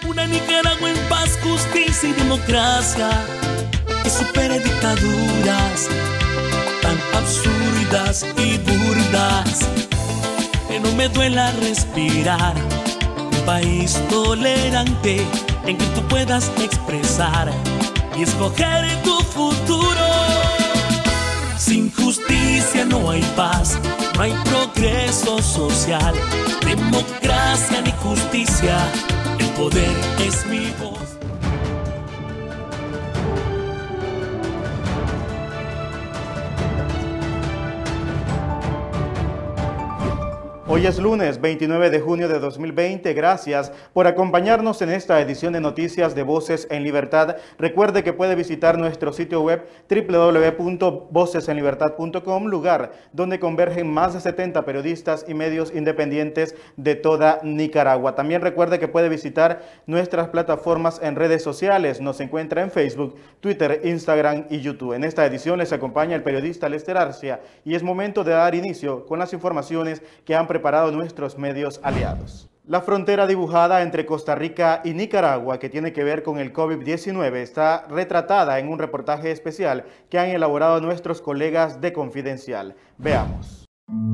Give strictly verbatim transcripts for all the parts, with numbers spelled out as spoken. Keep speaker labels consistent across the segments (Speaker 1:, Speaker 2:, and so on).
Speaker 1: Una Nicaragua en paz, justicia y democracia, que supere dictaduras tan absurdas y burdas, que no me duela respirar. Un país tolerante en que tú puedas expresar y escoger tu futuro. Sin justicia no hay paz, no hay progreso social, democracia ni justicia, el poder es mi voz.
Speaker 2: Hoy es lunes veintinueve de junio de dos mil veinte. Gracias por acompañarnos en esta edición de Noticias de Voces en Libertad. Recuerde que puede visitar nuestro sitio web doble u doble u doble u punto voces en libertad punto com, lugar donde convergen más de setenta periodistas y medios independientes de toda Nicaragua. También recuerde que puede visitar nuestras plataformas en redes sociales. Nos encuentra en Facebook, Twitter, Instagram y YouTube. En esta edición les acompaña el periodista Lester Arcia y es momento de dar inicio con las informaciones que han preparado preparado nuestros medios aliados. La frontera dibujada entre Costa Rica y Nicaragua, que tiene que ver con el COVID diecinueve, está retratada en un reportaje especial que han elaborado nuestros colegas de Confidencial. Veamos.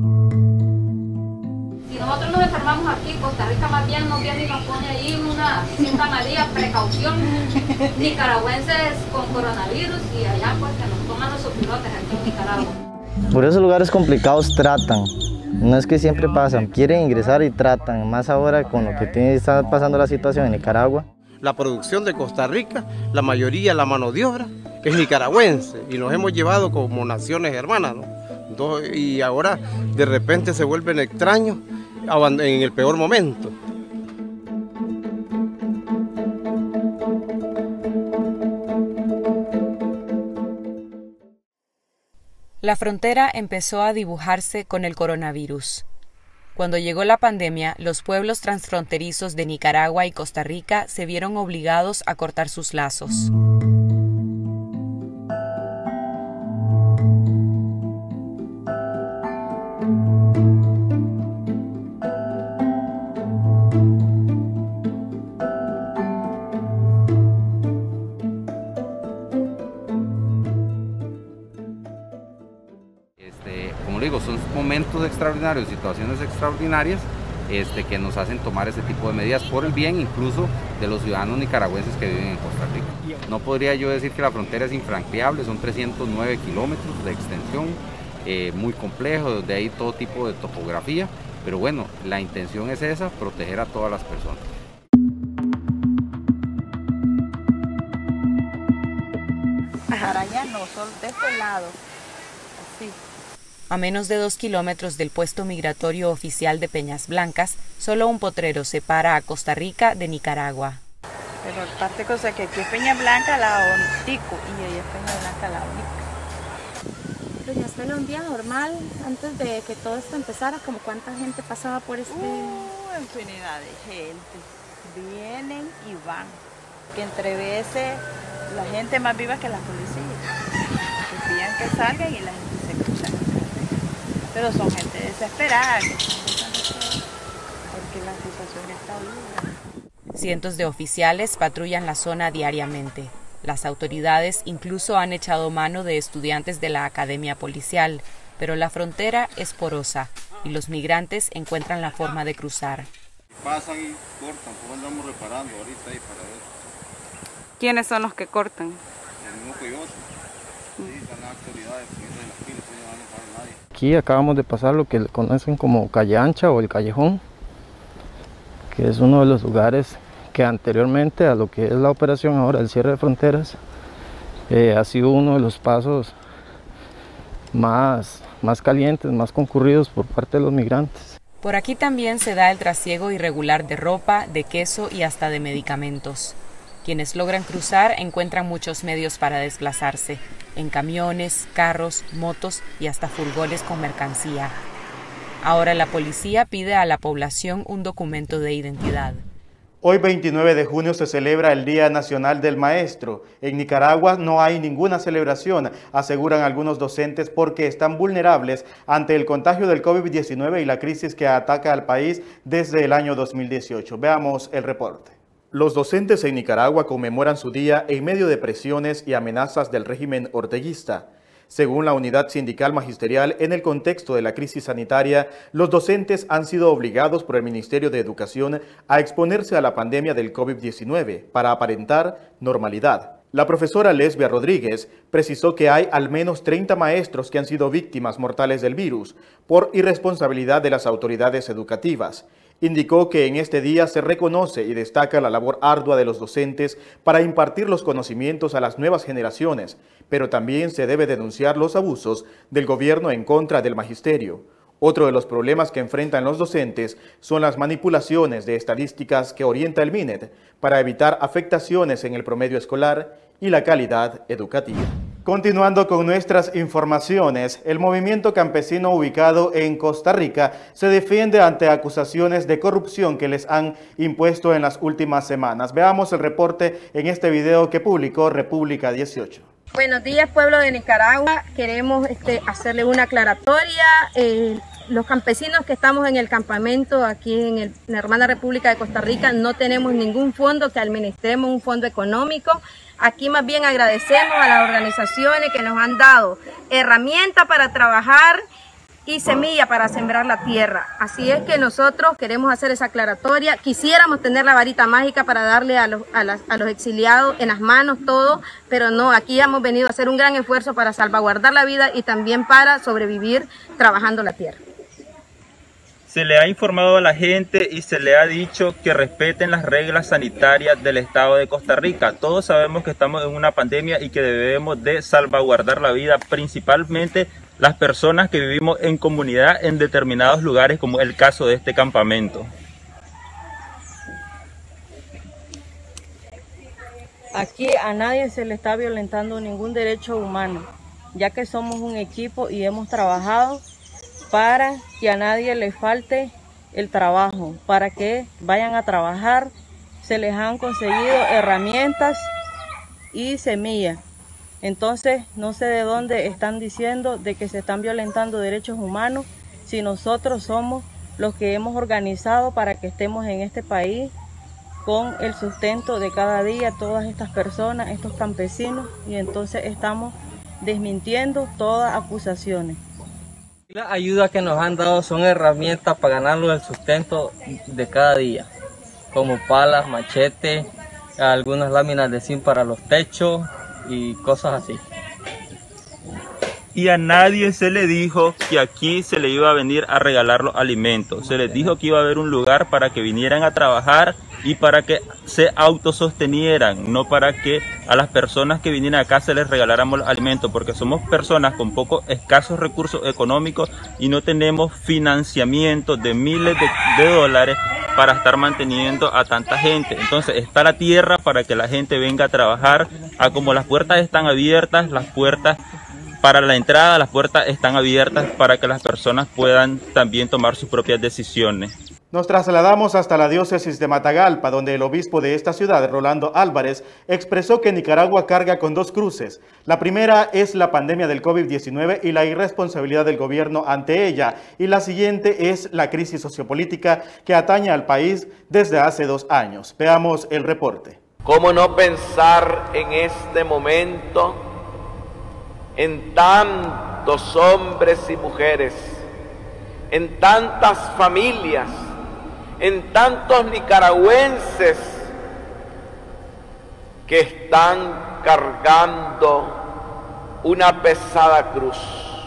Speaker 3: Si nosotros nos enfermamos aquí, Costa Rica más bien nos viene y nos pone ahí una cinta amarilla, precaución, nicaragüenses con coronavirus, y allá pues que nos toman los pilotes aquí en Nicaragua.
Speaker 4: Por esos lugares complicados tratan. No es que siempre pasan, quieren ingresar y tratan, más ahora con lo que tiene, está pasando la situación en Nicaragua.
Speaker 5: La producción de Costa Rica, la mayoría, la mano de obra, es nicaragüense y nos hemos llevado como naciones hermanas, ¿no? Y ahora de repente se vuelven extraños en el peor momento.
Speaker 6: La frontera empezó a dibujarse con el coronavirus. Cuando llegó la pandemia, los pueblos transfronterizos de Nicaragua y Costa Rica se vieron obligados a cortar sus lazos.
Speaker 7: Son momentos extraordinarios, situaciones extraordinarias este, que nos hacen tomar ese tipo de medidas por el bien incluso de los ciudadanos nicaragüenses que viven en Costa Rica. No podría yo decir que la frontera es infranqueable, son trescientos nueve kilómetros de extensión, eh, muy complejo, de ahí todo tipo de topografía, pero bueno, la intención es esa, proteger a todas las personas.
Speaker 8: Araña no, son de este lado, así.
Speaker 6: A menos de dos kilómetros del puesto migratorio oficial de Peñas Blancas, solo un potrero separa a Costa Rica de Nicaragua.
Speaker 8: Pero aparte cosa que aquí es Peña Blanca, la Ontico, y ahí es Peña Blanca, la Ontico.
Speaker 9: Doña Estela, un día normal, antes de que todo esto empezara, como cuánta gente pasaba por este...
Speaker 8: Uh, infinidad de gente, vienen y van. Que entre veces la gente más viva que la policía. Que pidan que salgan y la gente se cruza. Pero son gente desesperada, porque la situación está dura.
Speaker 6: Cientos de oficiales patrullan la zona diariamente. Las autoridades incluso han echado mano de estudiantes de la academia policial, pero la frontera es porosa y los migrantes encuentran la forma de cruzar.
Speaker 10: Pasan y cortan, como andamos reparando ahorita ahí para ver.
Speaker 11: ¿Quiénes son los que cortan?
Speaker 10: El mismo coyote. Sí, están las autoridades, de las pilas, no van a parar nadie.
Speaker 4: Aquí acabamos de pasar lo que conocen como Calle Ancha o el Callejón, que es uno de los lugares que anteriormente a lo que es la operación ahora, el cierre de fronteras, eh, ha sido uno de los pasos más, más calientes, más concurridos por parte de los migrantes.
Speaker 6: Por aquí también se da el trasiego irregular de ropa, de queso y hasta de medicamentos. Quienes logran cruzar encuentran muchos medios para desplazarse, en camiones, carros, motos y hasta furgones con mercancía. Ahora la policía pide a la población un documento de identidad.
Speaker 2: Hoy veintinueve de junio se celebra el Día Nacional del Maestro. En Nicaragua no hay ninguna celebración, aseguran algunos docentes, porque están vulnerables ante el contagio del COVID diecinueve y la crisis que ataca al país desde el año dos mil dieciocho. Veamos el reporte. Los docentes en Nicaragua conmemoran su día en medio de presiones y amenazas del régimen orteguista. Según la Unidad Sindical Magisterial, en el contexto de la crisis sanitaria, los docentes han sido obligados por el Ministerio de Educación a exponerse a la pandemia del COVID diecinueve para aparentar normalidad. La profesora Lesbia Rodríguez precisó que hay al menos treinta maestros que han sido víctimas mortales del virus por irresponsabilidad de las autoridades educativas. Indicó que en este día se reconoce y destaca la labor ardua de los docentes para impartir los conocimientos a las nuevas generaciones, pero también se debe denunciar los abusos del gobierno en contra del magisterio. Otro de los problemas que enfrentan los docentes son las manipulaciones de estadísticas que orienta el MINED para evitar afectaciones en el promedio escolar y la calidad educativa. Continuando con nuestras informaciones, el movimiento campesino ubicado en Costa Rica se defiende ante acusaciones de corrupción que les han impuesto en las últimas semanas. Veamos el reporte en este video que publicó República dieciocho.
Speaker 11: Buenos días, pueblo de Nicaragua. Queremos este, hacerle una aclaratoria. Eh, los campesinos que estamos en el campamento aquí en, el, en la hermana República de Costa Rica no tenemos ningún fondo que administremos, un fondo económico. Aquí más bien agradecemos a las organizaciones que nos han dado herramientas para trabajar y semilla para sembrar la tierra. Así es que nosotros queremos hacer esa aclaratoria. Quisiéramos tener la varita mágica para darle a los, a, las, a los exiliados en las manos todo, pero no, aquí hemos venido a hacer un gran esfuerzo para salvaguardar la vida y también para sobrevivir trabajando la tierra.
Speaker 12: Se le ha informado a la gente y se le ha dicho que respeten las reglas sanitarias del estado de Costa Rica. Todos sabemos que estamos en una pandemia y que debemos de salvaguardar la vida, principalmente las personas que vivimos en comunidad en determinados lugares, como el caso de este campamento.
Speaker 8: Aquí a nadie se le está violentando ningún derecho humano, ya que somos un equipo y hemos trabajado para que a nadie le falte el trabajo, para que vayan a trabajar. Se les han conseguido herramientas y semillas. Entonces no sé de dónde están diciendo de que se están violentando derechos humanos, si nosotros somos los que hemos organizado para que estemos en este país con el sustento de cada día, todas estas personas, estos campesinos, y entonces estamos desmintiendo todas acusaciones.
Speaker 13: La ayuda que nos han dado son herramientas para ganarnos el sustento de cada día, como palas, machetes, algunas láminas de zinc para los techos y cosas así.
Speaker 12: Y a nadie se le dijo que aquí se le iba a venir a regalar los alimentos. Se les dijo que iba a haber un lugar para que vinieran a trabajar y para que se autosostenieran, no para que a las personas que vinieran acá se les regaláramos los alimentos, porque somos personas con pocos escasos recursos económicos y no tenemos financiamiento de miles de, de dólares para estar manteniendo a tanta gente. Entonces está la tierra para que la gente venga a trabajar. A como las puertas están abiertas, las puertas para la entrada, las puertas están abiertas para que las personas puedan también tomar sus propias decisiones.
Speaker 2: Nos trasladamos hasta la diócesis de Matagalpa, donde el obispo de esta ciudad, Rolando Álvarez, expresó que Nicaragua carga con dos cruces. La primera es la pandemia del COVID diecinueve y la irresponsabilidad del gobierno ante ella, y la siguiente es la crisis sociopolítica que atañe al país desde hace dos años. Veamos el reporte.
Speaker 14: ¿Cómo no pensar en este momento en tantos hombres y mujeres, en tantas familias, en tantos nicaragüenses que están cargando una pesada cruz,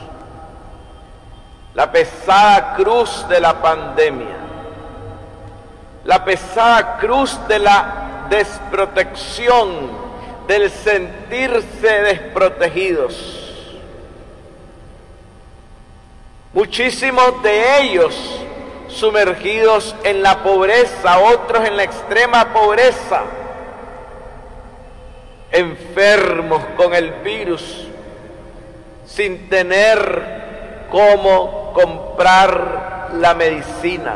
Speaker 14: la pesada cruz de la pandemia, la pesada cruz de la desprotección, del sentirse desprotegidos? Muchísimos de ellos sumergidos en la pobreza, otros en la extrema pobreza, enfermos con el virus, sin tener cómo comprar la medicina,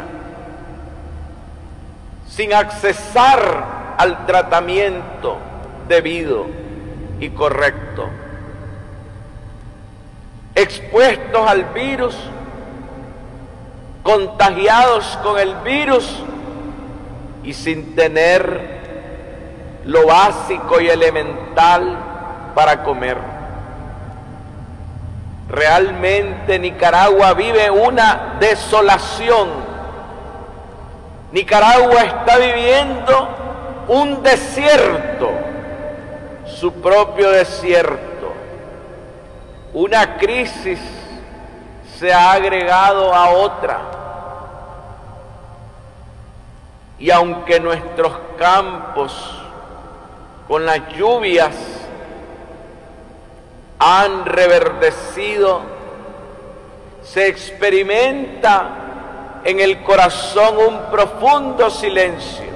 Speaker 14: sin accesar al tratamiento debido y correcto, expuestos al virus, contagiados con el virus y sin tener lo básico y elemental para comer. Realmente Nicaragua vive una desolación. Nicaragua está viviendo un desierto, su propio desierto. Una crisis se ha agregado a otra. Y aunque nuestros campos con las lluvias han reverdecido, se experimenta en el corazón un profundo silencio.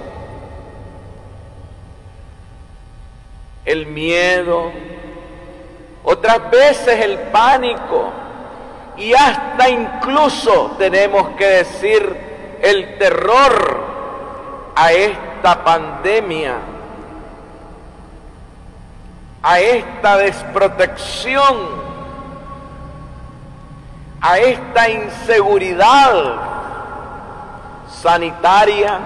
Speaker 14: El miedo, otras veces el pánico y hasta incluso tenemos que decir el terror a esta pandemia, a esta desprotección, a esta inseguridad sanitaria,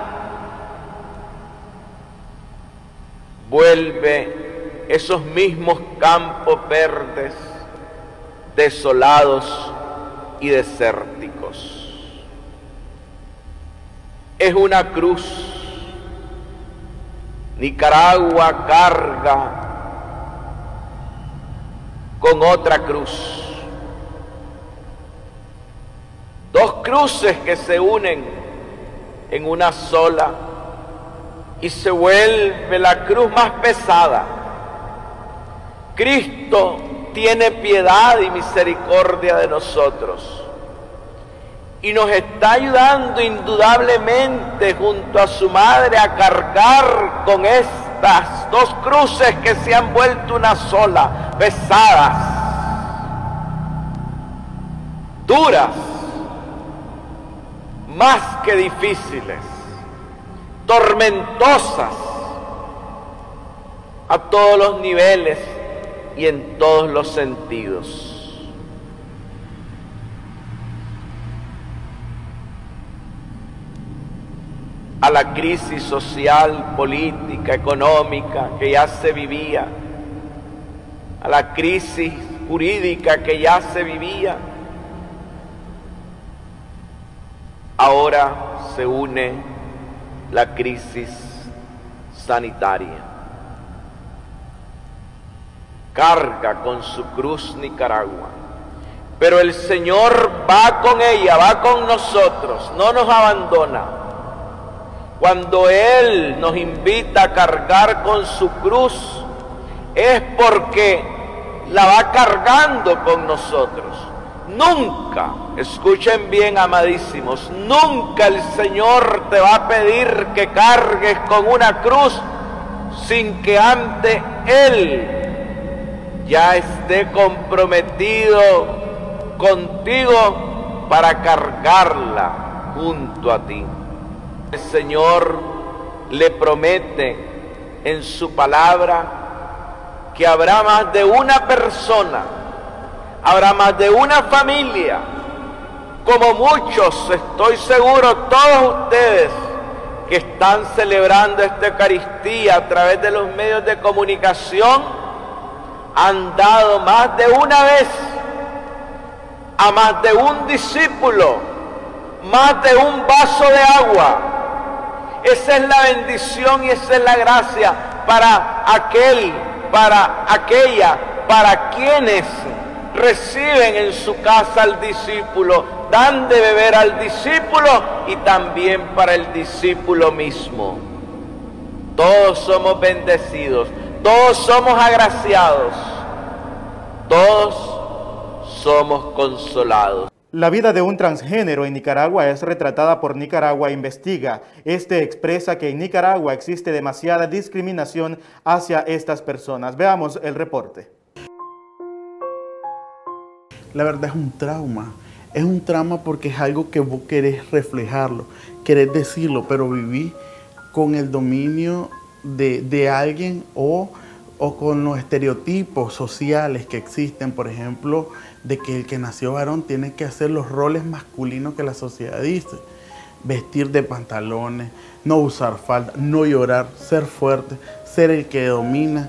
Speaker 14: vuelve esos mismos campos verdes desolados y desérticos. Es una cruz. Nicaragua carga con otra cruz. Dos cruces que se unen en una sola y se vuelve la cruz más pesada. Cristo tiene piedad y misericordia de nosotros y nos está ayudando indudablemente junto a su madre a cargar con estas dos cruces que se han vuelto una sola, pesadas, duras, más que difíciles, tormentosas a todos los niveles y en todos los sentidos. A la crisis social, política, económica que ya se vivía, a la crisis jurídica que ya se vivía, ahora se une la crisis sanitaria. Carga con su cruz Nicaragua, pero el Señor va con ella, va con nosotros, no nos abandona. Cuando Él nos invita a cargar con su cruz, es porque la va cargando con nosotros. Nunca, escuchen bien, amadísimos, nunca el Señor te va a pedir que cargues con una cruz sin que antes Él ya esté comprometido contigo para cargarla junto a ti. El Señor le promete en su palabra que habrá más de una persona, habrá más de una familia, como muchos, estoy seguro, todos ustedes que están celebrando esta Eucaristía a través de los medios de comunicación, han dado más de una vez a más de un discípulo, más de un vaso de agua. Esa es la bendición y esa es la gracia para aquel, para aquella, para quienes reciben en su casa al discípulo, dan de beber al discípulo y también para el discípulo mismo. Todos somos bendecidos, todos somos agraciados, todos somos consolados.
Speaker 2: La vida de un transgénero en Nicaragua es retratada por Nicaragua Investiga. Este expresa que en Nicaragua existe demasiada discriminación hacia estas personas. Veamos el reporte.
Speaker 15: La verdad es un trauma. Es un trauma porque es algo que vos querés reflejarlo, querés decirlo, pero viví con el dominio de, de alguien o, o con los estereotipos sociales que existen, por ejemplo, de que el que nació varón tiene que hacer los roles masculinos que la sociedad dice. vestir de pantalones, no usar falda, no llorar, ser fuerte, ser el que domina.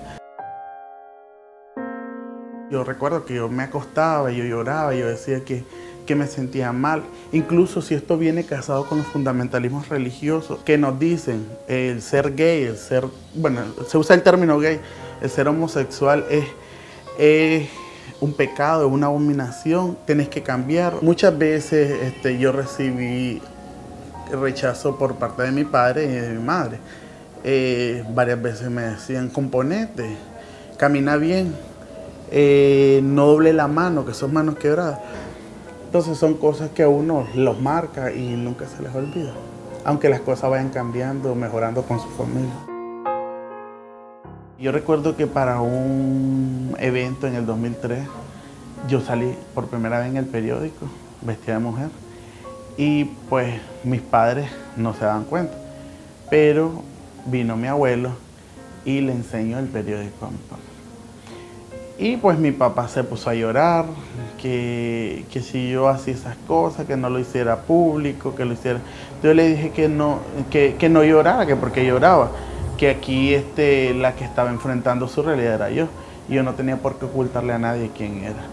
Speaker 15: Yo recuerdo que yo me acostaba, yo lloraba, yo decía que, que me sentía mal. Incluso si esto viene casado con los fundamentalismos religiosos que nos dicen el ser gay, el ser, bueno, se usa el término gay, el ser homosexual es, es un pecado, una abominación, tenés que cambiar. Muchas veces este, yo recibí rechazo por parte de mi padre y de mi madre. Eh, varias veces me decían, componete, camina bien, eh, no doble la mano, que son manos quebradas. Entonces son cosas que a uno los marca y nunca se les olvida, aunque las cosas vayan cambiando, mejorando con su familia. Yo recuerdo que para un evento en el dos mil tres, yo salí por primera vez en el periódico, vestida de mujer, y pues mis padres no se daban cuenta, pero vino mi abuelo y le enseñó el periódico a mi papá. Y pues mi papá se puso a llorar, que, que si yo hacía esas cosas, que no lo hiciera público, que lo hiciera... Yo le dije que no, que, que no llorara, que porque lloraba, que aquí este, la que estaba enfrentando su realidad era yo, y yo no tenía por qué ocultarle a nadie quién era.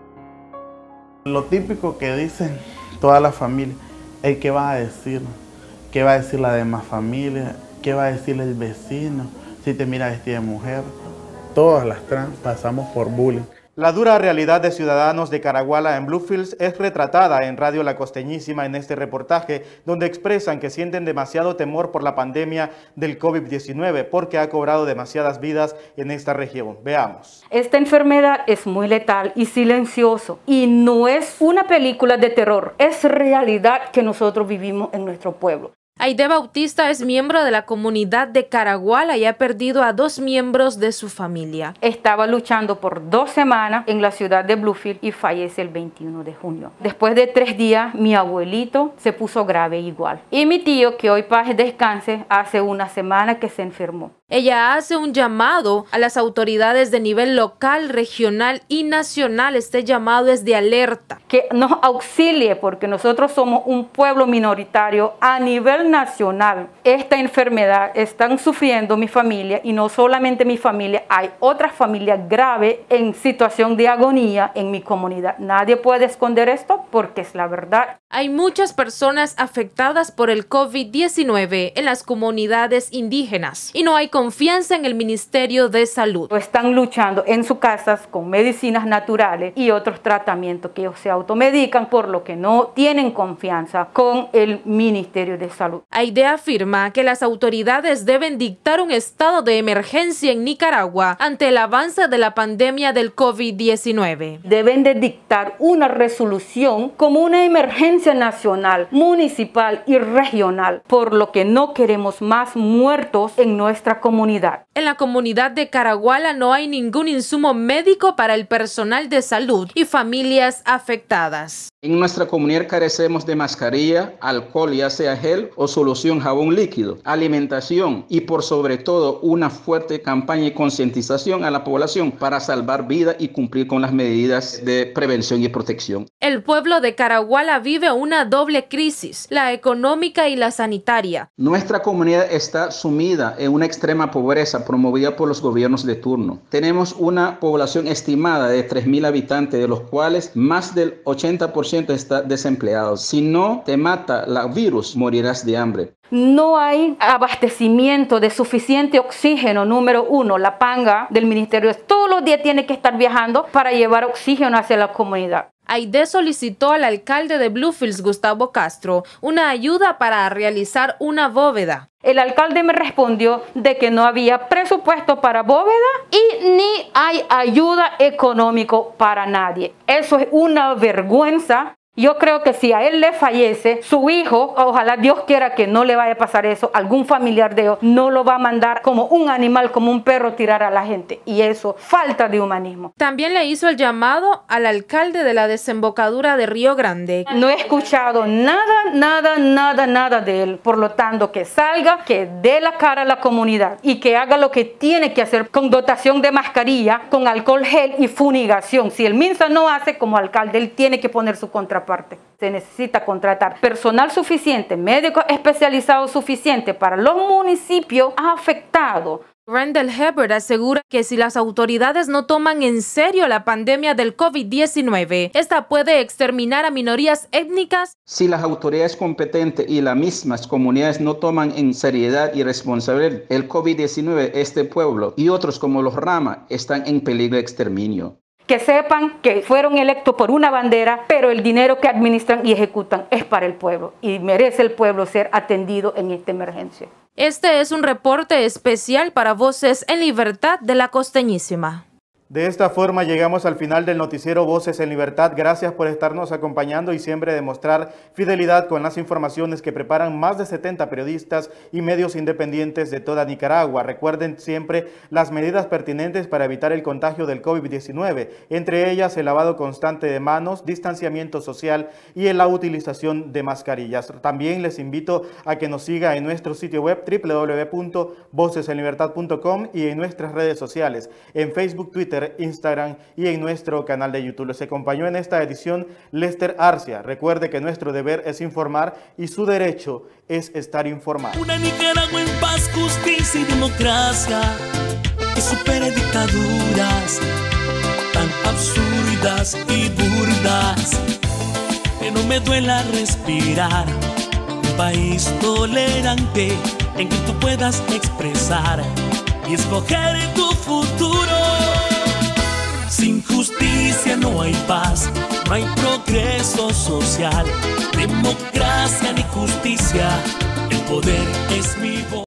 Speaker 15: Lo típico que dicen toda la familia, el que va a decir, qué va a decir la demás familia, qué va a decir el vecino, si te mira vestida de mujer. Todas las trans pasamos por bullying.
Speaker 2: La dura realidad de ciudadanos de Caraguala en Bluefields es retratada en Radio La Costeñísima en este reportaje, donde expresan que sienten demasiado temor por la pandemia del COVID diecinueve porque ha cobrado demasiadas vidas en esta región. Veamos.
Speaker 16: Esta enfermedad es muy letal y silencioso y no es una película de terror, es realidad que nosotros vivimos en nuestro pueblo.
Speaker 17: Aide Bautista es miembro de la comunidad de Caraguala y ha perdido a dos miembros de su familia.
Speaker 16: Estaba luchando por dos semanas en la ciudad de Bluefields y fallece el veintiuno de junio. Después de tres días, mi abuelito se puso grave igual. Y mi tío, que hoy paz descanse, hace una semana que se enfermó.
Speaker 17: Ella hace un llamado a las autoridades de nivel local, regional y nacional. Este llamado es de alerta.
Speaker 16: Que nos auxilie porque nosotros somos un pueblo minoritario a nivel nacional. Esta enfermedad están sufriendo mi familia y no solamente mi familia, hay otras familias graves en situación de agonía en mi comunidad. Nadie puede esconder esto porque es la verdad.
Speaker 17: Hay muchas personas afectadas por el COVID diecinueve en las comunidades indígenas y no hay confianza en el Ministerio de Salud.
Speaker 16: Están luchando en sus casas con medicinas naturales y otros tratamientos que ellos se automedican, por lo que no tienen confianza con el Ministerio de Salud.
Speaker 17: Aide afirma que las autoridades deben dictar un estado de emergencia en Nicaragua ante el avance de la pandemia del COVID diecinueve.
Speaker 16: Deben de dictar una resolución como una emergencia nacional, municipal y regional, por lo que no queremos más muertos en nuestra comunidad.
Speaker 17: En la comunidad de Caraguala no hay ningún insumo médico para el personal de salud y familias afectadas.
Speaker 18: En nuestra comunidad carecemos de mascarilla, alcohol, ya sea gel o solución jabón líquido, alimentación y por sobre todo una fuerte campaña de concientización a la población para salvar vidas y cumplir con las medidas de prevención y protección.
Speaker 17: El pueblo de Caraguala vive una doble crisis, la económica y la sanitaria.
Speaker 18: Nuestra comunidad está sumida en una extrema pobreza promovida por los gobiernos de turno. Tenemos una población estimada de tres mil habitantes, de los cuales más del ochenta por ciento está desempleado. Si no te mata el virus, morirás de hambre.
Speaker 16: No hay abastecimiento de suficiente oxígeno, número uno. La panga del ministerio todos los días tiene que estar viajando para llevar oxígeno hacia la comunidad.
Speaker 17: Aide solicitó al alcalde de Bluefields, Gustavo Castro, una ayuda para realizar una bóveda.
Speaker 16: El alcalde me respondió de que no había presupuesto para bóveda y ni hay ayuda económica para nadie. Eso es una vergüenza. Yo creo que si a él le fallece su hijo, ojalá Dios quiera que no le vaya a pasar eso, algún familiar de él no lo va a mandar como un animal, como un perro tirar a la gente. Y eso, falta de humanismo.
Speaker 17: También le hizo el llamado al alcalde de la desembocadura de Río Grande.
Speaker 16: No he escuchado nada, nada, nada, nada de él. Por lo tanto, que salga, que dé la cara a la comunidad y que haga lo que tiene que hacer con dotación de mascarilla, con alcohol gel y fumigación. Si el MINSA no hace como alcalde, él tiene que poner su contraparte. otra parte. Se necesita contratar personal suficiente, médicos especializados suficientes para los municipios afectados.
Speaker 17: Randall Hebert asegura que si las autoridades no toman en serio la pandemia del COVID diecinueve, esta puede exterminar a minorías étnicas.
Speaker 18: Si las autoridades competentes y las mismas comunidades no toman en seriedad y responsabilidad el COVID diecinueve, este pueblo y otros como los Rama están en peligro de exterminio.
Speaker 16: Que sepan que fueron electos por una bandera, pero el dinero que administran y ejecutan es para el pueblo y merece el pueblo ser atendido en esta emergencia.
Speaker 17: Este es un reporte especial para Voces en Libertad de la Costeñísima.
Speaker 2: De esta forma llegamos al final del noticiero Voces en Libertad. Gracias por estarnos acompañando y siempre demostrar fidelidad con las informaciones que preparan más de setenta periodistas y medios independientes de toda Nicaragua. Recuerden siempre las medidas pertinentes para evitar el contagio del COVID diecinueve, entre ellas el lavado constante de manos, distanciamiento social y la utilización de mascarillas. También les invito a que nos siga en nuestro sitio web doble u doble u doble u punto voces en libertad punto com y en nuestras redes sociales, en Facebook, Twitter, Instagram y en nuestro canal de YouTube. Les acompañó en esta edición Lester Arcia. Recuerde que nuestro deber es informar y su derecho es estar informado.
Speaker 1: Una Nicaragua en paz, justicia y democracia que supere dictaduras tan absurdas y burdas, que no me duela respirar. Un país tolerante en que tú puedas expresar y escoger tu futuro. Sin justicia no hay paz, no hay progreso social, democracia ni justicia, el poder es mi voz.